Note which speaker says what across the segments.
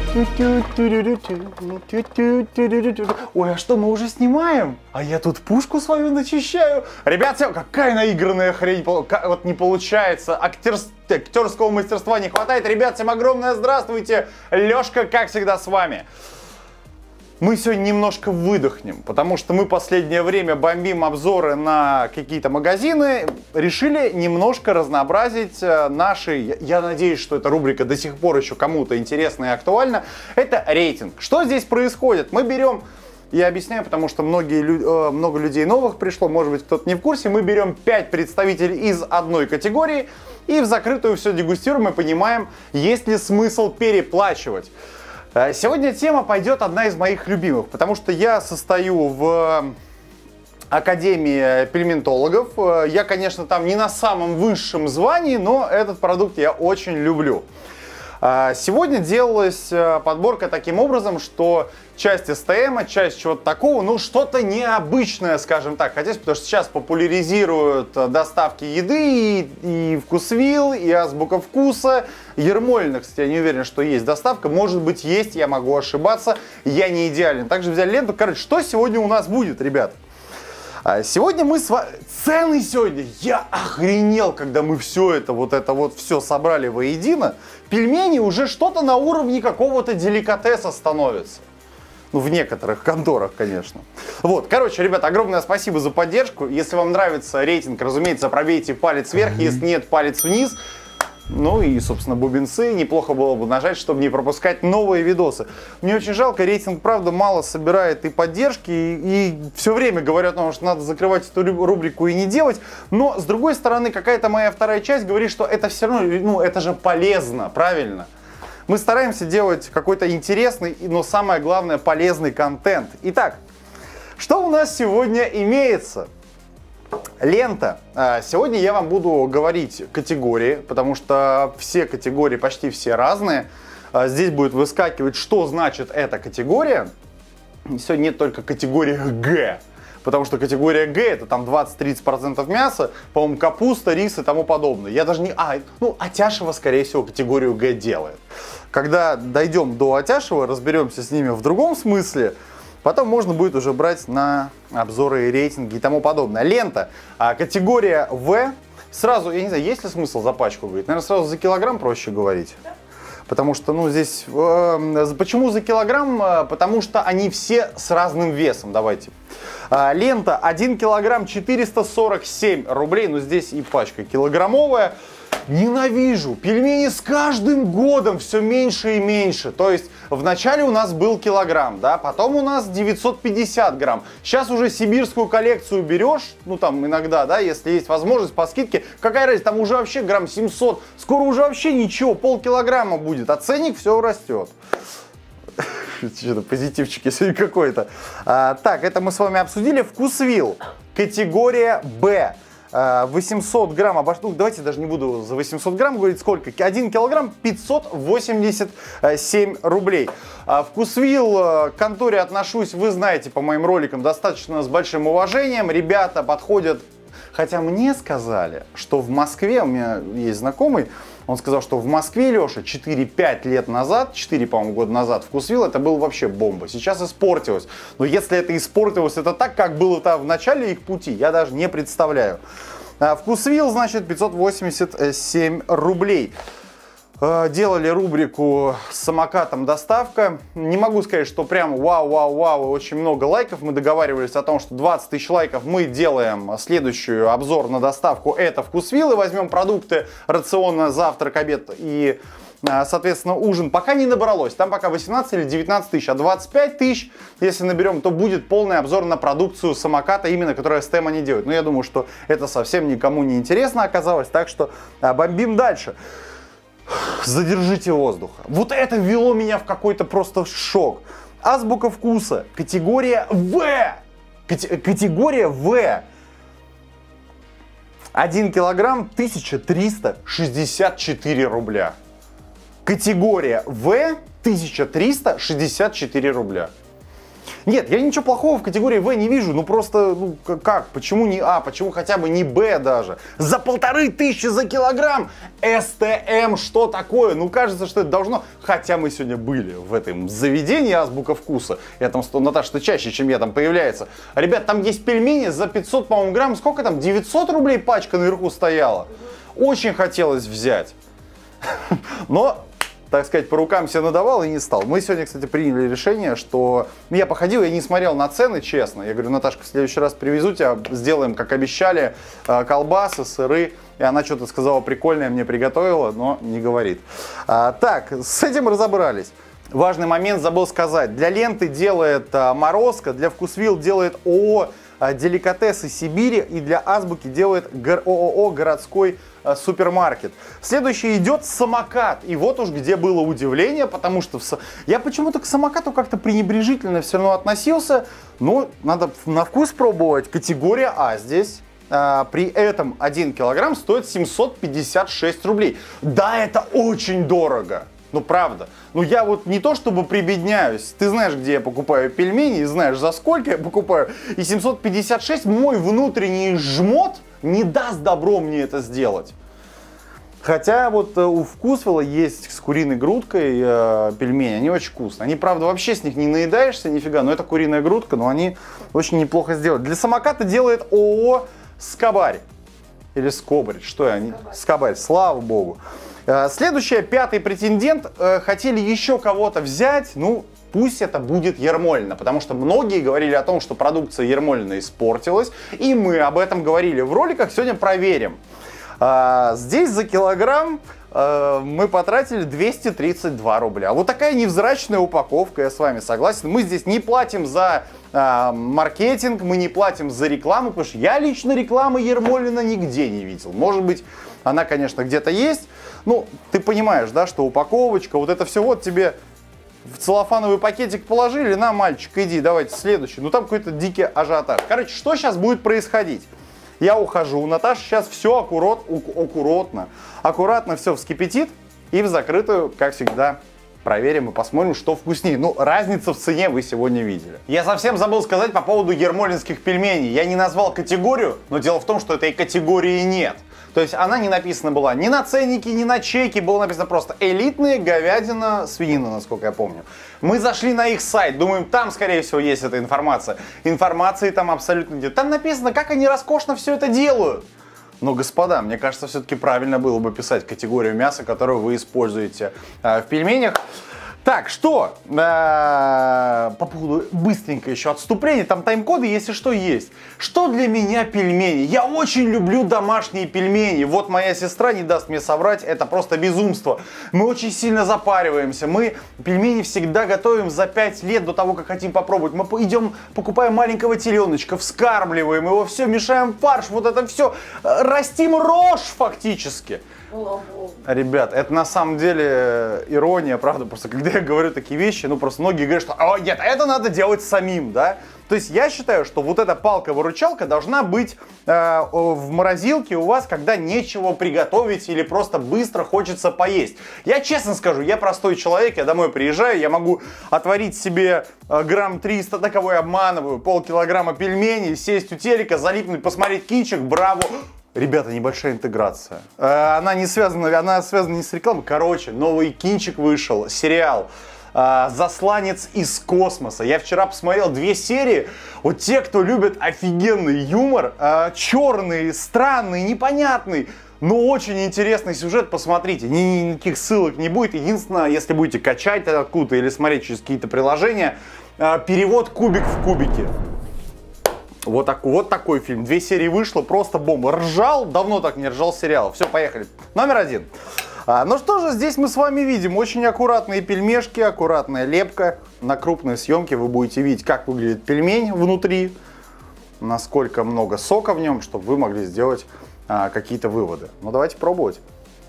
Speaker 1: Ой, а что, мы уже снимаем? А я тут пушку свою начищаю. Ребят, какая наигранная хрень. Вот не получается. Актерского мастерства не хватает. Ребят, всем огромное здравствуйте. Лёшка, как всегда, с вами. Мы сегодня немножко выдохнем, потому что мы последнее время бомбим обзоры на какие-то магазины. Решили немножко разнообразить наши... Я надеюсь, что эта рубрика до сих пор еще кому-то интересна и актуальна. Это рейтинг. Что здесь происходит? Мы берем... Я объясняю, потому что много людей новых пришло, может быть, кто-то не в курсе. Мы берем 5 представителей из одной категории и в закрытую все дегустируем и понимаем, есть ли смысл переплачивать. Сегодня тема пойдет одна из моих любимых, потому что я состою в Академии пельментологов. Я, конечно, там не на самом высшем звании, но этот продукт я очень люблю. Сегодня делалась подборка таким образом, что часть СТМ, часть чего-то такого, ну что-то необычное, скажем так. Хотя, потому что сейчас популяризируют доставки еды и Вкусвилл, и Азбука Вкуса. Ермолино, кстати, я не уверен, что есть доставка. Может быть, есть, я могу ошибаться. Я не идеален. Также взяли ленту. Короче, что сегодня у нас будет, ребят? Сегодня мы с вами... Цены сегодня! Я охренел, когда мы все это все собрали воедино. Пельмени уже что-то на уровне какого-то деликатеса становятся. Ну, в некоторых конторах, конечно. Вот, короче, ребята, огромное спасибо за поддержку. Если вам нравится рейтинг, разумеется, пробейте палец вверх. Если нет, палец вниз. Ну и, собственно, бубенцы. Неплохо было бы нажать, чтобы не пропускать новые видосы. Мне очень жалко, рейтинг, правда, мало собирает и поддержки, и все время говорят, что надо закрывать эту рубрику и не делать. Но, с другой стороны, какая-то моя вторая часть говорит, что это все равно, ну, это же полезно, правильно? Мы стараемся делать какой-то интересный, но самое главное, полезный контент. Итак, что у нас сегодня имеется? Лента. Сегодня я вам буду говорить категории, потому что все категории, почти все разные. Здесь будет выскакивать, что значит эта категория. Сегодня нет только категории Г, потому что категория Г это там 20-30% мяса, по-моему, капуста, рис и тому подобное. Я даже не... Атяшево, скорее всего, категорию Г делает. Когда дойдем до Атяшева, разберемся с ними в другом смысле. Потом можно будет уже брать на обзоры, рейтинги и тому подобное. Лента. Категория В. Сразу, я не знаю, есть ли смысл за пачку говорить? Наверное, сразу за килограмм проще говорить. Потому что, здесь... Почему за килограмм? Потому что они все с разным весом. Давайте. Лента 1 килограмм 447 рублей. Но здесь и пачка килограммовая. Ненавижу. Пельмени с каждым годом все меньше и меньше. То есть вначале у нас был килограмм, да, потом у нас 950 грамм. Сейчас уже сибирскую коллекцию берешь, там иногда, да, если есть возможность по скидке. Какая разница, там уже вообще грамм 700. Скоро уже вообще ничего, полкилограмма будет. А ценник все растет. Что-то позитивчик сегодня какой-то. Так, это мы с вами обсудили. Вкусвилл. Категория Б. 800 грамм, давайте даже не буду за 800 грамм говорить, сколько, 1 килограмм 587 рублей. Вкусвилл к конторе отношусь, вы знаете, по моим роликам, достаточно с большим уважением, ребята подходят, хотя мне сказали, что в Москве, у меня есть знакомый, он сказал, что в Москве, Леша, 4-5 лет назад, 4, по-моему, года назад, Вкусвилл это был вообще бомба. Сейчас испортилось. Но если это испортилось, это так, как было в начале их пути, я даже не представляю. Вкусвилл, значит, 587 рублей. Делали рубрику с самокатом доставка. Не могу сказать, что прям вау, очень много лайков. Мы договаривались о том, что 20 тысяч лайков мы делаем следующую обзор на доставку. Это Вкусвилл. И возьмем продукты рациона завтрак, обед и, соответственно, ужин. Пока не набралось. Там пока 18 или 19 тысяч. А 25 тысяч, если наберем, то будет полный обзор на продукцию самоката, именно которую STM они делают. Но я думаю, что это совсем никому не интересно оказалось. Так что бомбим дальше. Задержите воздуха. Вот это ввело меня в какой-то просто шок. Азбука Вкуса. Категория В. Категория В. 1 килограмм 1364 рубля. Категория В 1364 рубля. Нет, я ничего плохого в категории В не вижу, ну просто, ну как, почему не А, почему хотя бы не Б даже? За 1500 за килограмм! СТМ, что такое? Ну кажется, что это должно, хотя мы сегодня были в этом заведении Азбука Вкуса, я там, Наташа, чаще, чем я там появляется. Ребят, там есть пельмени за 500, по-моему, грамм, сколько там, 900 рублей пачка наверху стояла. Очень хотелось взять, но... так сказать, по рукам себе надавал и не стал. Мы сегодня, кстати, приняли решение, что... я походил, я не смотрел на цены, честно. Я говорю, Наташка, в следующий раз привезу тебя, сделаем, как обещали, колбасы, сыры. И она что-то сказала прикольное, мне приготовила, но не говорит. Так, с этим разобрались. Важный момент забыл сказать. Для ленты делает Морозко, для Вкусвилл делает ООО «Деликатесы Сибири» и для Азбуки делает ООО «Городской супермаркет». Следующий идет самокат. И вот уж где было удивление, потому что я почему-то к самокату как-то пренебрежительно все равно относился. Но надо на вкус пробовать. Категория А здесь. При этом 1 килограмм стоит 756 рублей. Да, это очень дорого. Ну, правда. Ну, я вот не то чтобы прибедняюсь. Ты знаешь, где я покупаю пельмени, и знаешь, за сколько я покупаю. И 756 мой внутренний жмот не даст добро мне это сделать. Хотя вот у Вкусвилла есть с куриной грудкой пельмени, они очень вкусные. Они, правда, вообще с них не наедаешься нифига, но это куриная грудка, но они очень неплохо сделаны. Для самоката делает ООО «Скобарь». Или «Скобарь», что они? «Скобарь», слава богу. Следующий, 5-й претендент, хотели еще кого-то взять, ну, пусть это будет Ермолино, потому что многие говорили о том, что продукция Ермолино испортилась, и мы об этом говорили в роликах, сегодня проверим. Здесь за килограмм мы потратили 232 рубля. Вот такая невзрачная упаковка, я с вами согласен. Мы здесь не платим за маркетинг, мы не платим за рекламу, потому что я лично рекламы Ермолино нигде не видел. Может быть, она, конечно, где-то есть. Ну, ты понимаешь, да, что упаковочка, вот это все вот тебе в целлофановый пакетик положили, на, мальчик, иди, давайте следующий. Ну, там какой-то дикий ажиотаж. Короче, что сейчас будет происходить? Я ухожу, Наташа сейчас все аккуратно все вскипятит и в закрытую, как всегда, проверим и посмотрим, что вкуснее. Ну, разница в цене вы сегодня видели. Я совсем забыл сказать по поводу ермолинских пельменей. Я не назвал категорию, но дело в том, что этой категории нет. То есть она не написана была ни на ценнике, ни на чеке, было написано просто элитные говядина, свинина, насколько я помню. Мы зашли на их сайт, думаем, там, скорее всего, есть эта информация. Информации там абсолютно нет. Там написано, как они роскошно все это делают. Но, господа, мне кажется, все-таки правильно было бы писать категорию мяса, которую вы используете в пельменях. Так, что по поводу быстренько еще отступления, там тайм-коды, если что, есть. Что для меня пельмени? Я очень люблю домашние пельмени. Вот моя сестра не даст мне соврать, это просто безумство. Мы очень сильно запариваемся. Мы пельмени всегда готовим за 5 лет до того, как хотим попробовать. Мы идем, покупаем маленького теленочка, вскармливаем его, все, мешаем фарш, вот это все. Растим рожь фактически. Ребят, это на самом деле ирония, правда, просто когда я говорю такие вещи, ну просто многие говорят, что нет, это надо делать самим, да? То есть я считаю, что вот эта палка-выручалка должна быть в морозилке у вас, когда нечего приготовить или просто быстро хочется поесть. Я честно скажу, я простой человек, я домой приезжаю, я могу отварить себе грамм 300, да кого я обманываю, полкилограмма пельменей, сесть у телека, залипнуть, посмотреть кинчик, браво. Ребята, небольшая интеграция. Она связана не с рекламой. Короче, новый кинчик вышел, сериал «Засланец из космоса». Я вчера посмотрел 2 серии. Вот те, кто любит офигенный юмор, черный, странный, непонятный, но очень интересный сюжет, посмотрите. Никаких ссылок не будет. Единственное, если будете качать откуда-то или смотреть через какие-то приложения, перевод «Кубик в кубике». Вот такой фильм. 2 серии вышло, просто бомба. Ржал, давно так не ржал сериал. Все, поехали. Номер 1. Ну что же, здесь мы с вами видим очень аккуратные пельмешки, аккуратная лепка. На крупной съемке вы будете видеть, как выглядит пельмень внутри, насколько много сока в нем, чтобы вы могли сделать какие-то выводы. Ну давайте пробовать.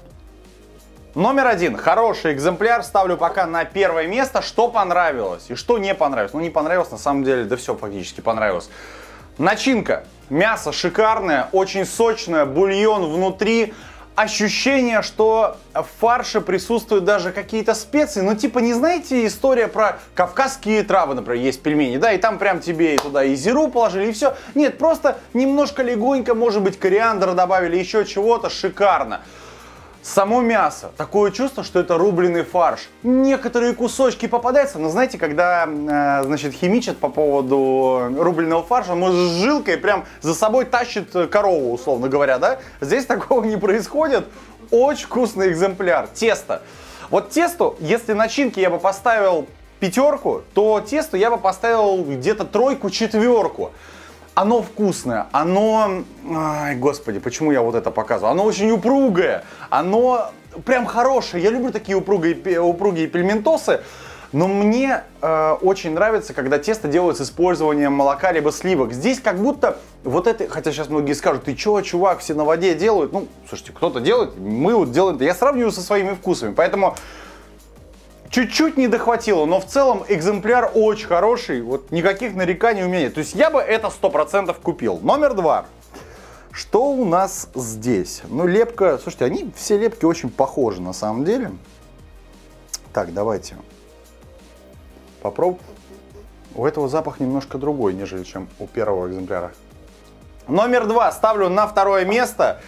Speaker 1: Номер 1. Хороший экземпляр. Ставлю пока на первое место. Что понравилось и что не понравилось? Ну не понравилось, на самом деле, да все фактически понравилось. Начинка. Мясо шикарное, очень сочное, бульон внутри. ощущение, что в фарше присутствуют даже какие-то специи. Ну, типа, не знаете история про кавказские травы, например, есть пельмени, да, и там прям тебе и туда и зиру положили, и все. Нет, просто немножко легонько, может быть, кориандра добавили, еще чего-то, шикарно. Само мясо. Такое чувство, что это рубленый фарш. Некоторые кусочки попадаются, но знаете, когда, значит, химичат по поводу рубленого фарша, он может с жилкой прям за собой тащит корову, условно говоря, да? Здесь такого не происходит. Очень вкусный экземпляр. Тесто. Вот тесту, если начинки я бы поставил 5, то тесту я бы поставил где-то 3, 4. Оно вкусное, оно... Ай, господи, почему я вот это показываю? Оно очень упругое, оно прям хорошее. Я люблю такие упругие пельментосы, но мне очень нравится, когда тесто делают с использованием молока либо сливок. Здесь как будто вот это... Хотя сейчас многие скажут, ты чё, чувак, все на воде делают. Ну, слушайте, кто-то делает, мы вот делаем... Я сравниваю со своими вкусами, поэтому... Чуть-чуть не дохватило, но в целом экземпляр очень хороший, вот никаких нареканий у меня нет. То есть я бы это 100% купил. Номер 2. Что у нас здесь? Ну, лепка, слушайте, они все лепки очень похожи на самом деле. Так, давайте попробуем. У этого запах немножко другой, нежели чем у первого экземпляра. Номер 2 ставлю на 2 место.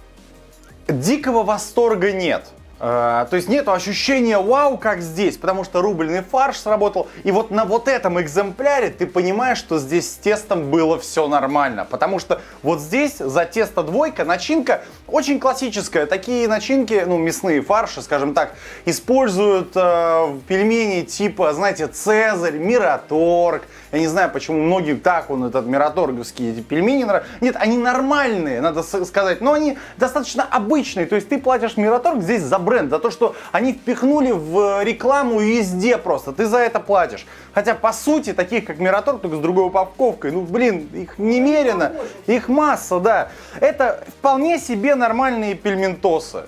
Speaker 1: Дикого восторга нет. То есть нету ощущения вау, как здесь, потому что рубленый фарш сработал. И вот на вот этом экземпляре ты понимаешь, что здесь с тестом было все нормально. Потому что вот здесь за тесто 2 начинка очень классическая. Такие начинки, ну мясные фарши, скажем так, используют пельмени типа, знаете, Цезарь, Мираторг. Я не знаю, почему многим так он этот мираторговские эти пельмени нравятся. Нет, они нормальные, надо сказать, но они достаточно обычные. То есть ты платишь Мираторг здесь за бренд, за то, что они впихнули в рекламу везде просто. Ты за это платишь. Хотя, по сути, таких как Мираторг, только с другой упаковкой, ну, блин, их немерено, их масса, да. Это вполне себе нормальные пельментосы.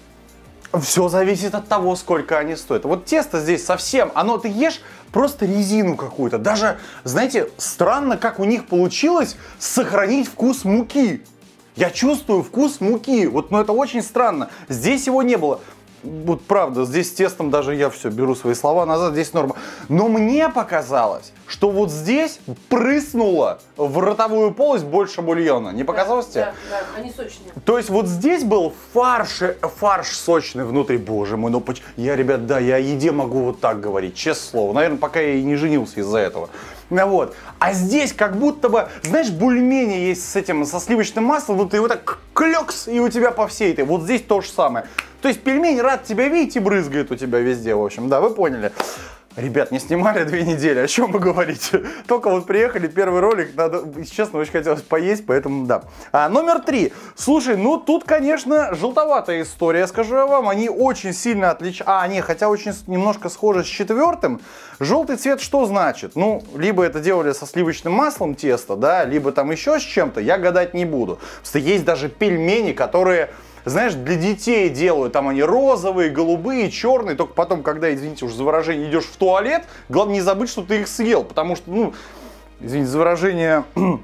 Speaker 1: Все зависит от того, сколько они стоят. Вот тесто здесь совсем, оно, ты ешь просто резину какую-то. Даже, знаете, странно, как у них получилось сохранить вкус муки. Я чувствую вкус муки. Вот, ну это очень странно. Здесь его не было. Вот правда, здесь с тестом даже я все беру свои слова назад, здесь норма. Но мне показалось, что вот здесь прыснуло в ротовую полость больше бульона. Не показалось тебе?
Speaker 2: Да, они сочные.
Speaker 1: То есть вот здесь был фарш сочный внутри. Боже мой, ну я, ребят, да, я о еде могу вот так говорить, честное слово. Наверное, пока я и не женился из-за этого. Ну вот. А здесь как будто бы, знаешь, бульмени есть с этим, со сливочным маслом, вот ты вот так клёкс, и у тебя по всей этой. Вот здесь то же самое. То есть пельмень рад тебя видеть и брызгает у тебя везде, в общем, да, вы поняли. Ребят, не снимали 2 недели, о чем вы говорите? Только вот приехали, первый ролик, надо, честно, очень хотелось поесть, поэтому да. Номер 3. Слушай, ну тут, конечно, желтоватая история, скажу я вам, они очень сильно отличаются. Хотя очень немножко схожи с 4. Желтый цвет что значит? Ну, либо это делали со сливочным маслом тесто, да, либо там еще с чем-то, я гадать не буду. Потому что есть даже пельмени, которые... Знаешь, для детей делают, там они розовые, голубые, черные, только потом, когда, извините уж за выражение, идешь в туалет, главное не забыть, что ты их съел, потому что, ну, извините за выражение,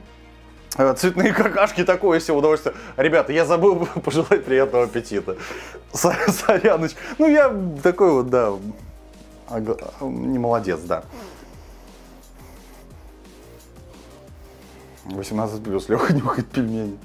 Speaker 1: цветные какашки, такое себе удовольствие. Ребята, я забыл пожелать приятного аппетита. Соряныч. Ну, я такой вот, да, не молодец, да. 18+, Леха нюхает пельмени.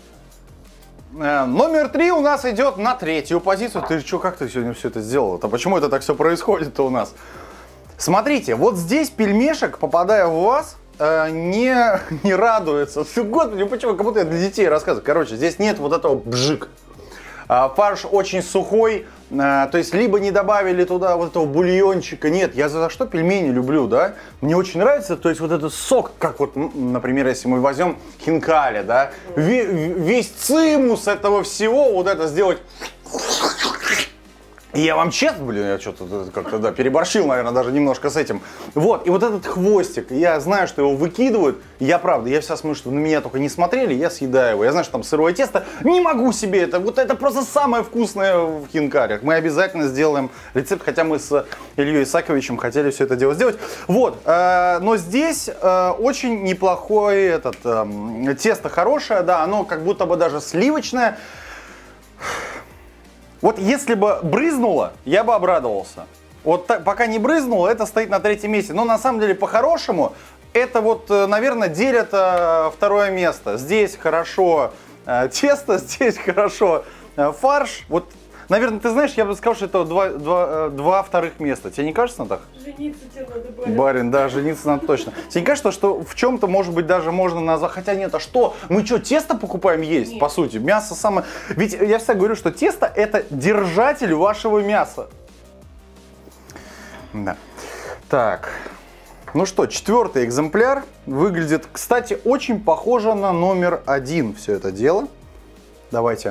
Speaker 1: Номер 3 у нас идет на 3-ю позицию. Ты что, как ты сегодня все это сделал-то? Почему это так все происходит-то у нас? Смотрите, вот здесь пельмешек, попадая в вас, не радуется. Господи, почему? Как будто я для детей рассказываю. Короче, здесь нет вот этого бжик. Фарш очень сухой, то есть либо не добавили туда вот этого бульончика. Нет, я за что пельмени люблю, да? Мне очень нравится, то есть вот этот сок, как вот, например, если мы возьмем хинкали, да? Весь цимус этого всего, вот это сделать... И я вам честно, блин, я что-то как-то, да, переборщил, наверное, даже немножко с этим. Вот, и вот этот хвостик, я знаю, что его выкидывают, я правда, я всегда смотрю, что на меня только не смотрели, я съедаю его. Я знаю, что там сырое тесто, не могу себе это, вот это просто самое вкусное в хинкалях. Мы обязательно сделаем рецепт, хотя мы с Ильей Исаковичем хотели все это дело сделать. Вот, но здесь очень неплохое тесто хорошее, да, оно как будто бы даже сливочное. Вот если бы брызнуло, я бы обрадовался. Вот так, пока не брызнуло, это стоит на третьем месте. Но на самом деле, по-хорошему, это вот, наверное, делит второе место. Здесь хорошо тесто, здесь хорошо фарш. Вот, наверное, ты знаешь, я бы сказал, что это два вторых места. Тебе не кажется, так?
Speaker 2: Жениться тебе надо, барин.
Speaker 1: Барин, да, жениться надо точно. Тебе не кажется, что в чем-то, может быть, даже можно назвать... Хотя нет, а что? Мы что, тесто покупаем есть, нет. По сути? Мясо самое... Ведь я всегда говорю, что тесто — это держатель вашего мяса. Да. Так. Ну что, 4-й экземпляр. Выглядит, кстати, очень похоже на номер 1 все это дело. Давайте.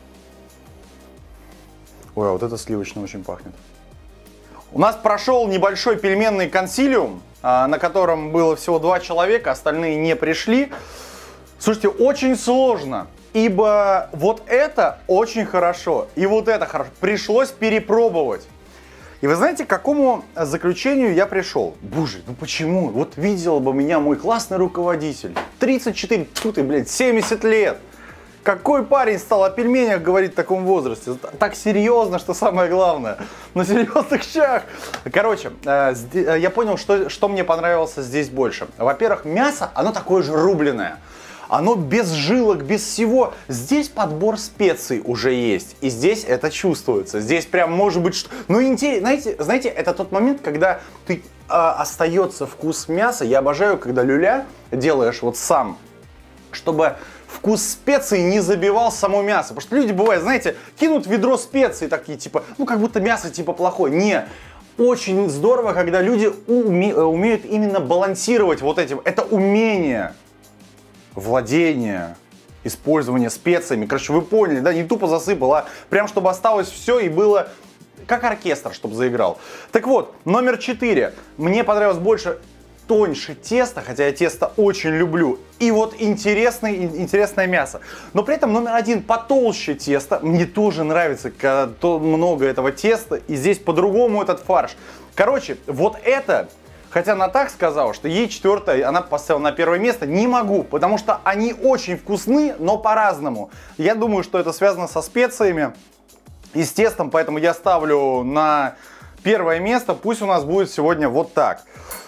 Speaker 1: Ой, а вот это сливочно очень пахнет. У нас прошел небольшой пельменный консилиум, на котором было всего 2 человека, остальные не пришли. Слушайте, очень сложно, ибо вот это очень хорошо, и вот это хорошо. Пришлось перепробовать. И вы знаете, к какому заключению я пришел? Боже, ну почему? Вот видел бы меня мой классный руководитель. 34, тьфу ты, блядь, 70 лет. Какой парень стал о пельменях говорить в таком возрасте? Так серьезно, что самое главное. На серьезных щах. Короче, я понял, что мне понравилось здесь больше. Во-первых, мясо, оно такое же рубленое. Оно без жилок, без всего. Здесь подбор специй уже есть. И здесь это чувствуется. Здесь прям может быть... Ну, интересно. Знаете, это тот момент, когда ты остается вкус мяса. Я обожаю, когда люля делаешь вот сам, чтобы вкус специй не забивал само мясо. Потому что люди, бывает, знаете, кинут ведро специй такие, типа, ну, как будто мясо, типа, плохое. Не. Очень здорово, когда люди умеют именно балансировать вот этим. Это умение. Владение, использование специями. Короче, вы поняли, да, не тупо засыпал, а прям чтобы осталось все и было как оркестр, чтобы заиграл. Так вот, номер 4. Мне понравилось больше тоньше тесто, хотя я тесто очень люблю. И вот интересное мясо. Но при этом номер 1 потолще тесто. Мне тоже нравится, когда много этого теста. И здесь по-другому этот фарш. Короче, вот это... Хотя она так сказала, что ей 4-я, она поставила на 1-е место. Не могу, потому что они очень вкусны, но по-разному. Я думаю, что это связано со специями и с тестом, поэтому я ставлю на 1-е место. Пусть у нас будет сегодня вот так.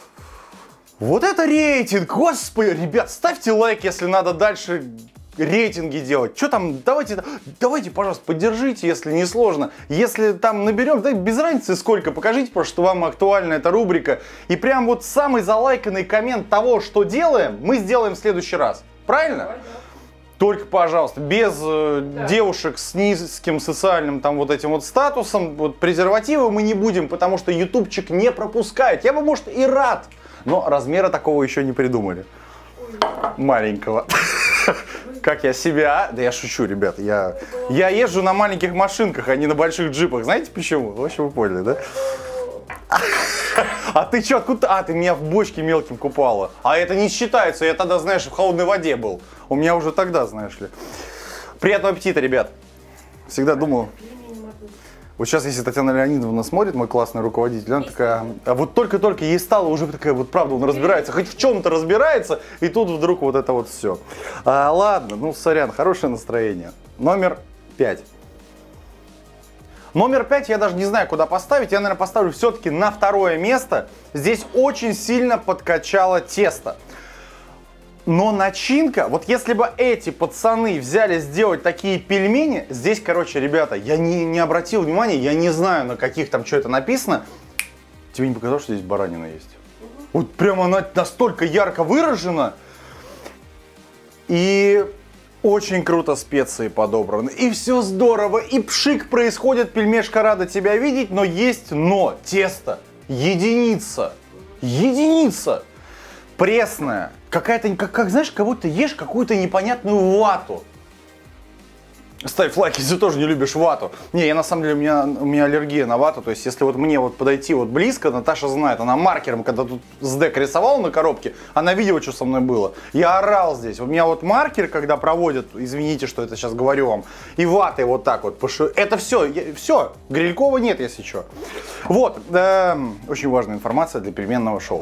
Speaker 1: Вот это рейтинг! Господи, ребят, ставьте лайк, если надо дальше рейтинги делать. Что там, давайте, пожалуйста, поддержите, если не сложно. Если там наберем, да без разницы сколько, покажите просто, что вам актуальна эта рубрика. И прям вот самый залайканный коммент того, что делаем, мы сделаем в следующий раз. Правильно?
Speaker 2: Давай, да.
Speaker 1: Только, пожалуйста, без девушек с низким социальным там вот этим вот статусом. Вот презервативы мы не будем, потому что ютубчик не пропускает. Я бы, может, и рад, но размера такого еще не придумали. Маленького. Как я себя... Да я шучу, ребята. Я езжу на маленьких машинках, а не на больших джипах. Знаете почему? В общем, вы поняли, да? А ты что, откуда? А, ты меня в бочке мелким купала. А это не считается. Я тогда, знаешь, в холодной воде был. У меня уже тогда, знаешь ли. Приятного аппетита, ребят. Всегда думал... Вот сейчас, если Татьяна Леонидовна смотрит, мой классный руководитель, она такая, а вот только-только ей стало уже такая, вот правда, он разбирается, хоть в чем-то разбирается, и тут вдруг вот это вот все. Ладно, ну, сорян, хорошее настроение. Номер 5. Номер 5 я даже не знаю, куда поставить, я, наверное, поставлю все-таки на 2-е место. Здесь очень сильно подкачало тесто. Но начинка, вот если бы эти пацаны взяли сделать такие пельмени, здесь, короче, ребята, я не обратил внимания, я не знаю, на каких там что это написано. Тебе не показалось, что здесь баранина есть? Вот прям она настолько ярко выражена. И очень круто специи подобраны. И все здорово, и пшик происходит, пельмешка рада тебя видеть, но есть но. Тесто. Единица. Единица. Пресная. Какая-то, как знаешь, как будто ешь какую-то непонятную вату. Ставь лайк, если тоже не любишь вату. Не, я на самом деле, у меня аллергия на вату. То есть, если вот мне вот подойти вот близко, Наташа знает, она маркером, когда тут СДЭК рисовала на коробке, она видела, что со мной было. Я орал здесь. У меня вот маркер, когда проводят, извините, что это сейчас говорю вам, и ватой вот так вот. Это все. Грилькова нет, если что. Вот. Очень важная информация для пельменного шоу.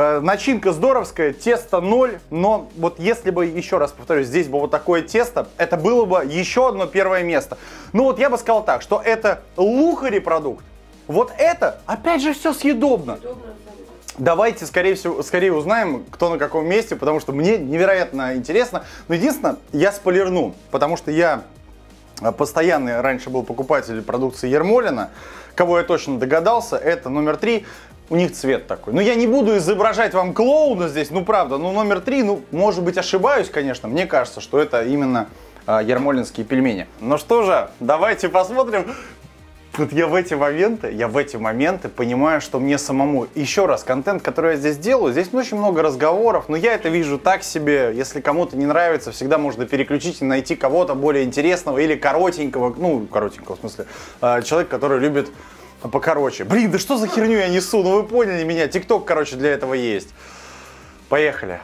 Speaker 1: Начинка здоровская, тесто 0. Но вот если бы, еще раз повторюсь, здесь было вот такое тесто, это это было бы еще одно первое место. Ну вот я бы сказал так, что это лухари продукт. Вот это, опять же, все съедобно. Давайте, скорее узнаем, кто на каком месте, потому что мне невероятно интересно. Но единственное, я спойлерну, потому что я постоянный раньше был покупатель продукции Ермолино. Кого я точно догадался, это номер 3. У них цвет такой. Но я не буду изображать вам клоуна здесь, ну правда. Ну номер 3, ну может быть ошибаюсь, конечно. Мне кажется, что это именно ермолинские пельмени. Ну что же, давайте посмотрим. Вот я в эти моменты понимаю, что мне самому, еще раз, контент, который я здесь делаю, здесь очень много разговоров, но я это вижу так себе. Если кому-то не нравится, всегда можно переключить и найти кого-то более интересного или коротенького, ну, коротенького в смысле, человек, который любит покороче. Блин, да что за херню я несу, ну вы поняли меня, ТикТок, короче, для этого есть. Поехали.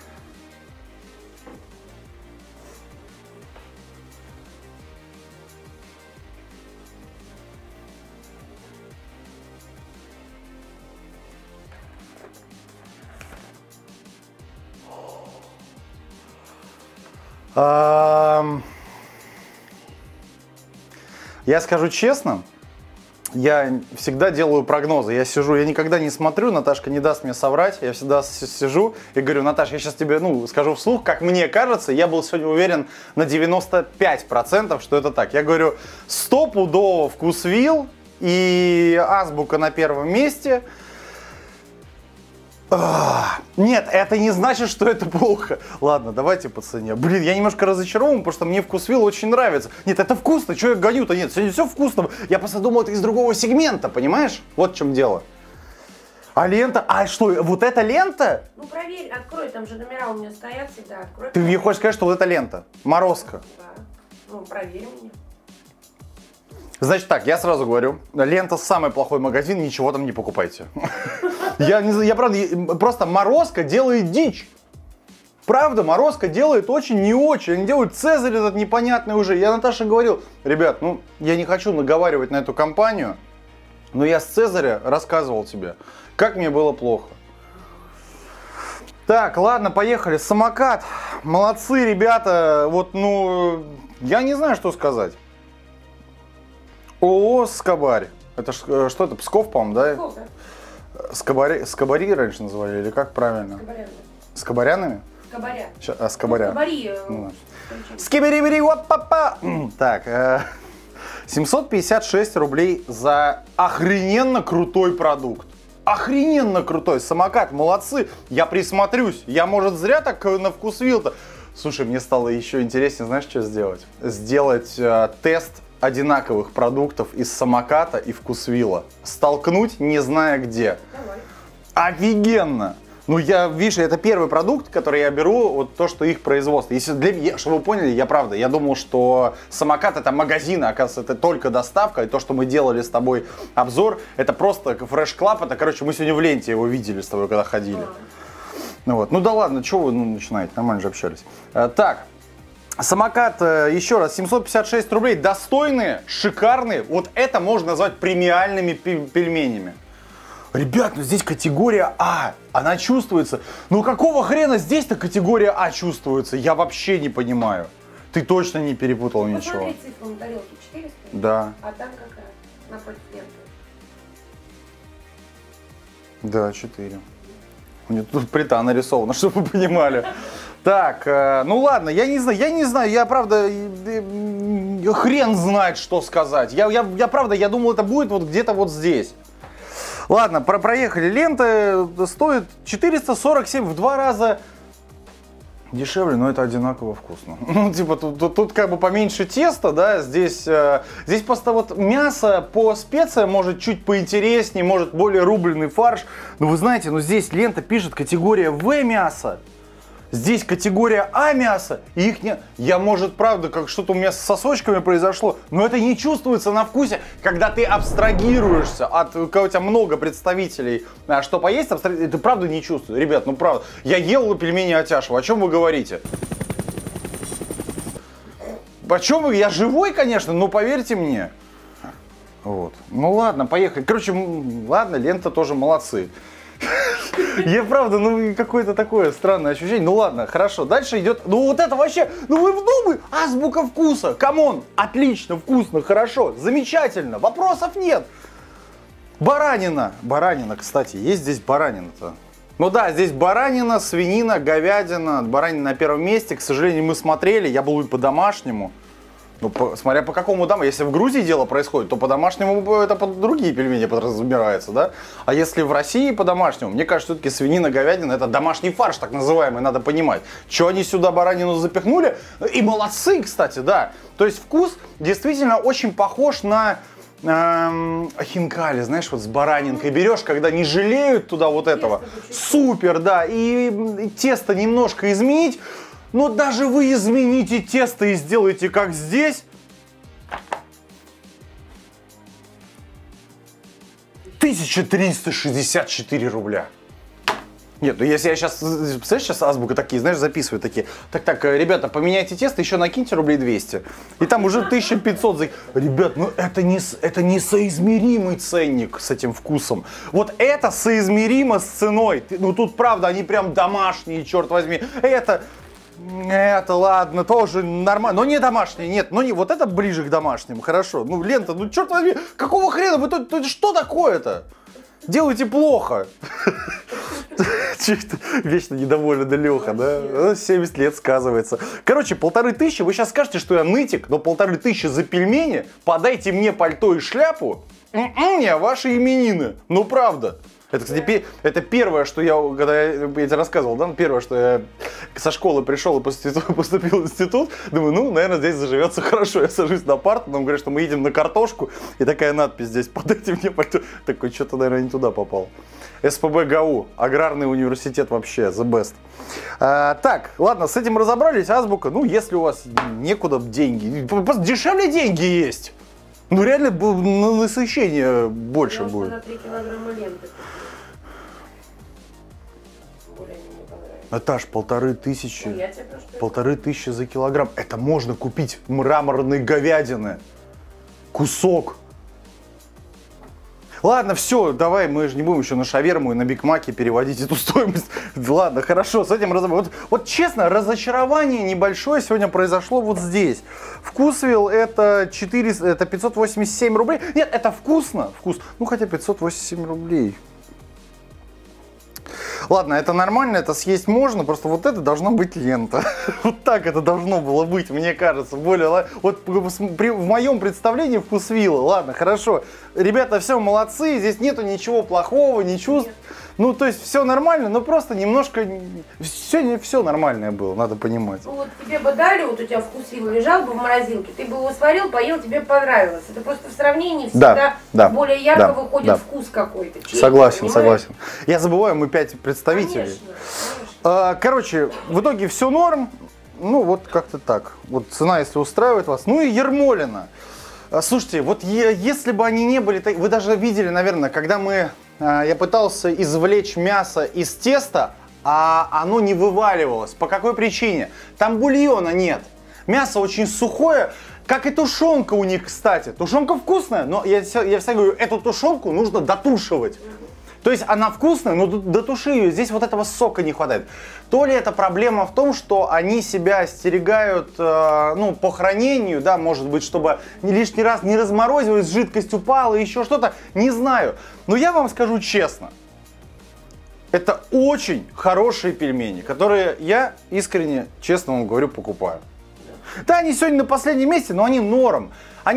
Speaker 1: Я скажу честно, я всегда делаю прогнозы. Я сижу, я никогда не смотрю, Наташка не даст мне соврать. Я всегда сижу и говорю: Наташа, я сейчас тебе скажу вслух, как мне кажется, я был сегодня уверен на 95%, что это так. Я говорю, стопудово Вкусвилл и Азбука на первом месте. Нет, это не значит, что это плохо. Ладно, давайте по цене. Блин, я немножко разочарован, потому что мне Вкусвилл очень нравится. Нет, это вкусно, что я гоню-то? Нет, сегодня все вкусно. Я просто думал, это из другого сегмента, понимаешь? Вот в чем дело. А лента? А что, вот эта лента?
Speaker 2: Ну проверь, открой, там же номера у меня стоят всегда. Открой.
Speaker 1: Ты мне хочешь сказать, что вот эта лента? Морозко.
Speaker 2: Да. Ну, проверь меня.
Speaker 1: Значит так, я сразу говорю, лента самый плохой магазин, ничего там не покупайте. Я правда, просто Морозко делает дичь. Правда, Морозко делает очень не очень. Они делают Цезарь этот непонятный уже. Я Наташе говорил, ребят, ну я не хочу наговаривать на эту компанию, но я с Цезаря рассказывал тебе, как мне было плохо. Так, ладно, поехали. Самокат. Молодцы, ребята. Вот, ну, я не знаю, что сказать. ООО «Скобарь». Это что это? Псков, по-моему, да?
Speaker 2: Псков, да.
Speaker 1: Скобари раньше называли, или как правильно?
Speaker 2: Скобаряны.
Speaker 1: Скобарянами?
Speaker 2: Скобаря.
Speaker 1: Скобаря.
Speaker 2: Ну, скобари.
Speaker 1: Ну, скибери-бери, оп-па-па. Так, 756 рублей за охрененно крутой продукт. Охрененно крутой. Самокат, молодцы. Я присмотрюсь. Я, может, зря так на Вкусвилл-то. Слушай, мне стало еще интереснее, знаешь, что сделать? Сделать тест одинаковых продуктов из самоката и Вкусвилла. Столкнуть, не зная где.
Speaker 2: Давай.
Speaker 1: Офигенно! Ну, видишь, это первый продукт, который я беру, вот то, что их производство. Если чтобы вы поняли, я думал, что самокат это магазин, а оказывается, это только доставка. И то, что мы делали с тобой обзор, это просто Fresh Club. Это, короче, мы сегодня в ленте его видели с тобой, когда ходили. Ну, вот. Ну да ладно, что вы начинаете, нормально же общались. Так. Самокат, еще раз, 756 рублей, достойные, шикарные, вот это можно назвать премиальными пельменями. Ребят, ну здесь категория А, она чувствуется. Ну какого хрена здесь-то категория А чувствуется? Я вообще не понимаю. Ты точно не перепутал ничего.
Speaker 2: Посмотри цифру на тарелке, 400?
Speaker 1: Да.
Speaker 2: А там какая? Напротив ленты.
Speaker 1: Да, 4. У меня тут плита нарисована, чтобы вы понимали. Так, ну ладно, я не знаю, я правда, хрен знает, что сказать. Я правда, я думал, это будет вот где-то вот здесь. Ладно, проехали. Лента стоит 447, в 2 раза дешевле, но это одинаково вкусно. Ну, типа, тут как бы поменьше теста, да, здесь просто вот мясо по специям может чуть поинтереснее, может более рубленый фарш. Но вы знаете, ну здесь лента пишет категория В мясо. Здесь категория А мясо, и их не... Я, может, правда, как что-то у меня с сосочками произошло, но это не чувствуется на вкусе, когда ты абстрагируешься когда у тебя много представителей, что поесть, ты правда не чувствуешь. Ребят, ну правда, я ел пельмени Атяшева, о чем вы говорите? О чем вы? Я живой, конечно, но поверьте мне. Вот. Ну ладно, поехали. Короче, ладно, лента тоже молодцы. Я правда, ну какое-то такое странное ощущение. Ну ладно, хорошо. Дальше идет. Ну вот это вообще, ну вы вдумай, азбука вкуса. Камон, отлично, вкусно, хорошо, замечательно, вопросов нет. Баранина. Баранина, кстати, есть здесь баранина-то. Ну да, здесь баранина, свинина, говядина. Баранина на первом месте. К сожалению, мы смотрели, я был по-домашнему. Ну, смотря по какому дому. Если в Грузии дело происходит, то по-домашнему это под другие пельмени подразумевается, да? А если в России по-домашнему, мне кажется, все-таки свинина, говядина, это домашний фарш, так называемый, надо понимать. Что они сюда баранину запихнули? И молодцы, кстати, да. То есть вкус действительно очень похож на хинкали, знаешь, вот с баранинкой берешь, когда не жалеют туда вот этого. Супер, да. И тесто немножко изменить. Но даже вы измените тесто и сделаете как здесь. 1364 рубля. Нет, ну если я сейчас, представляешь, сейчас азбука такие, знаешь, записываю такие. Так, ребята, поменяйте тесто, еще накиньте рублей 200. И там уже 1500. Ребят, ну это несоизмеримый ценник с этим вкусом. Вот это соизмеримо с ценой. Ну тут правда, они прям домашние, черт возьми. Это ладно, тоже нормально, но не домашние, нет, но не вот это ближе к домашним, хорошо. Ну лента, ну черт возьми, какого хрена вы тут что такое-то? Делаете плохо. Вечно недовольный Леха, да? 70 лет сказывается. Короче, 1500, вы сейчас скажете, что я нытик, но 1500 за пельмени, подайте мне пальто и шляпу, не, ваши именины, ну правда. Это, кстати, это первое, что когда я тебе рассказывал, да, первое, что я со школы пришел и поступил в институт, думаю, ну, наверное, здесь заживется хорошо. Я сажусь на парту, нам говорят, что мы едем на картошку, и такая надпись здесь, подайте мне пальто. Такой, что-то, наверное, не туда попал. СПб ГАУ, аграрный университет вообще, the best. Так, ладно, с этим разобрались, азбука, ну, если у вас некуда деньги, просто дешевле деньги есть. Ну, реально, насыщение больше будет.
Speaker 2: На 3 килограмма ленты.
Speaker 1: Наташ, 1500.
Speaker 2: Ну, я тебе просто...
Speaker 1: 1500 за килограмм. Это можно купить мраморной говядины. Кусок. Ладно, все, давай, мы же не будем еще на шаверму и на бигмаке переводить эту стоимость. Ладно, хорошо, с этим разобрались. Вот честно, разочарование небольшое сегодня произошло вот здесь. Вкусвилл это 587 рублей. Нет, это вкусно. Ну, хотя 587 рублей. Ладно, это нормально, это съесть можно, просто вот это должна быть лента. Вот так это должно было быть, мне кажется. Вот в моем представлении вкусвилла. Ладно, хорошо. Ребята, все молодцы, здесь нету ничего плохого, не чувств. Ну, то есть все нормально, но просто немножко... Все нормальное было, надо понимать.
Speaker 2: Ну, вот тебе бы дали, вот у тебя вкусвилл лежал бы в морозилке, ты бы его сварил, поел, тебе понравилось. Это просто в сравнении всегда более ярко выходит вкус какой-то.
Speaker 1: Согласен. Я забываю, мы 5 представителей.
Speaker 2: Конечно.
Speaker 1: Короче, в итоге все норм. Ну, вот как-то так. Вот цена, если устраивает вас. Ну и Ермолино. Слушайте, вот если бы они не были... Вы даже видели, наверное, когда я пытался извлечь мясо из теста, а оно не вываливалось. По какой причине? Там бульона нет. Мясо очень сухое, как и тушенка у них, кстати. Тушенка вкусная, но я всегда говорю, эту тушенку нужно дотушивать. То есть она вкусная, но дотуши ее, здесь вот этого сока не хватает. То ли это проблема в том, что они себя остерегают, по хранению, да, может быть, чтобы лишний раз не разморозилась, жидкость упала, еще что-то, не знаю. Но я вам скажу честно, это очень хорошие пельмени, которые я искренне, честно вам говорю, покупаю. Да, они сегодня на последнем месте, но они норм.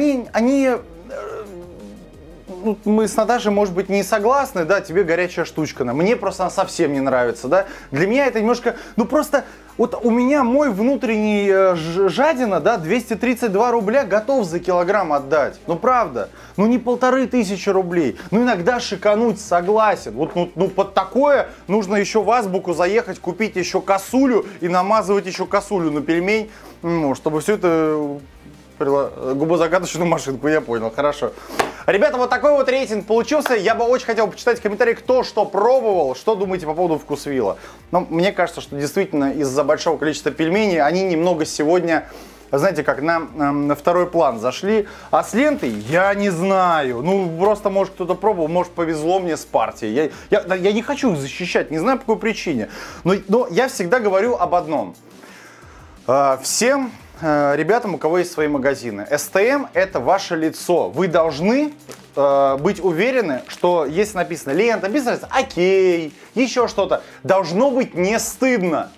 Speaker 1: Мы с Наташей, может быть, не согласны, да, тебе горячая штучка, мне просто она совсем не нравится, да. Для меня это немножко, просто, вот у меня мой внутренний жадина, да, 232 рубля готов за килограмм отдать, правда, не 1500 рублей, иногда шикануть согласен, вот, под такое нужно еще в азбуку заехать, купить еще косулю и намазывать еще косулю на пельмень, чтобы все это... Губозакаточную машинку, я понял, хорошо. Ребята, вот такой вот рейтинг получился. Я бы очень хотел почитать в комментариях, кто что пробовал, что думаете по поводу вкусвилла. Но мне кажется, что действительно из-за большого количества пельменей они немного сегодня знаете, как на второй план зашли. А с лентой я не знаю. Ну, просто, может, кто-то пробовал, может, повезло мне с партией. Я не хочу их защищать, не знаю по какой причине. Но я всегда говорю об одном. Всем ребятам, у кого есть свои магазины, СТМ – это ваше лицо. Вы должны быть уверены, что если написано лента, бизнес, окей, еще что-то, должно быть не стыдно.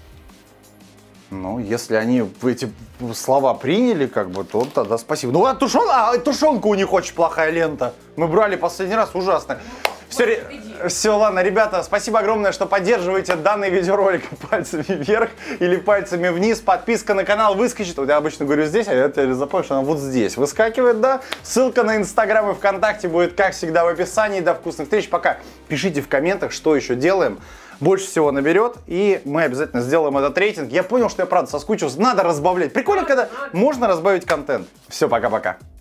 Speaker 1: Ну, если они эти слова приняли, как бы, то тогда спасибо. Ну, тушенка у них очень плохая лента. Мы брали последний раз, ужасно. Все, ладно, ребята, спасибо огромное, что поддерживаете данный видеоролик пальцами вверх или пальцами вниз. Подписка на канал выскочит. Вот я обычно говорю здесь, а я запомнил, что она вот здесь выскакивает, да. Ссылка на Инстаграм и ВКонтакте будет, как всегда, в описании. До вкусных встреч. Пока. Пишите в комментах, что еще делаем. Больше всего наберет, и мы обязательно сделаем этот рейтинг. Я понял, что я правда соскучился. Надо разбавлять. Прикольно, когда можно разбавить контент. Все, пока-пока.